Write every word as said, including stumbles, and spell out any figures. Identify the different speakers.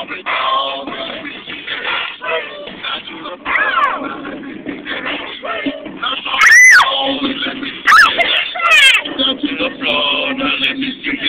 Speaker 1: Down to the floor, now let me see.